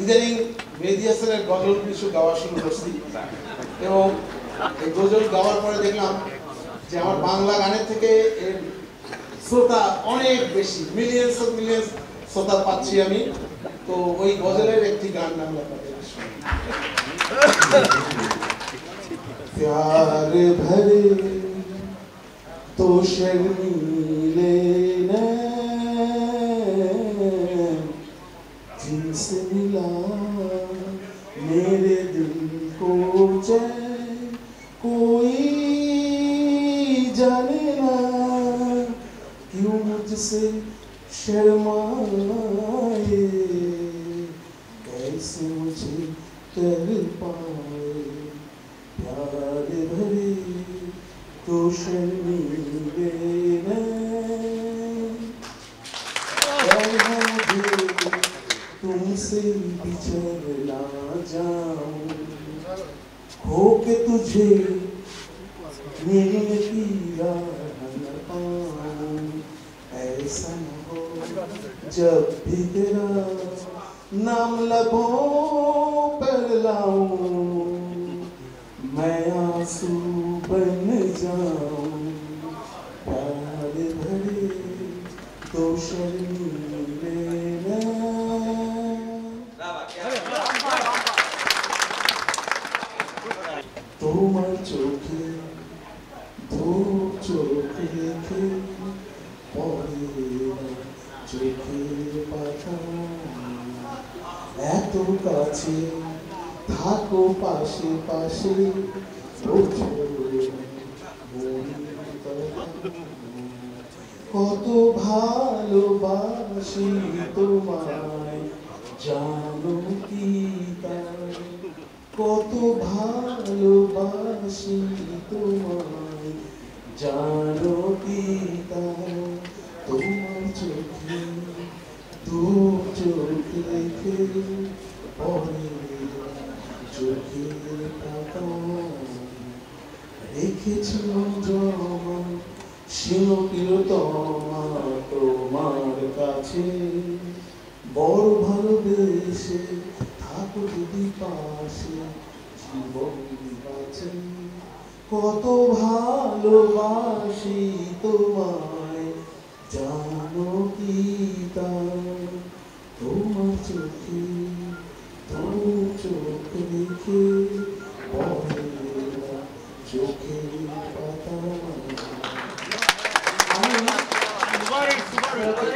ইদানিং মেহেদী হাসানের গজল কিছু গাওয়া শুরু করছি এবং এই গজল গাওয়ার পরে দেখলাম যে আমার বাংলা গানের থেকে এর শ্রোতা অনেক বেশি, মিলিয়ন্স অফ মিলিয়ন্স শ্রোতা পাচ্ছি আমি। তো ওই গজলের একটি গান আমি আপনাদের শোনাই। प्यार भरे तो शर्मीले नैन जिनसे मिला मेरे दिल को चैन कोई जाने ना क्यों मुझसे शर्माए कैसे मुझे कर पाए प्यार भरे तो शर्मीले तुमसे बिछड़ ना जाऊं हो के तुझे मिलने की राह न पाऊं ऐसा न हो जब भी तेरा नाम लबों पर लाऊं मैं आंसू बन जाऊं प्यार भरे तो शर्मीले তোমার চোখে দু চোখ রেখে পড়ে চোখের পাতা এত কাছে থাকো পাশে পাশে কত ভালোবাসি তোমায় জানো কি তাই কত ভালোবাসি তোমায় জানো কি তাই তোমার চোখে দু চোখ রেখে পড়ে চোখের পাতা রেখেছিল জমা শিরোতমা তোমার কাছে বড় ভালোবেসে থাকো যদি পাশে জীবন বাঁচে কত ভালোবাসি তোমায় জানো কি তাই তোমার চোখে দু চোখ রেখে পড়ে চোখের পাতা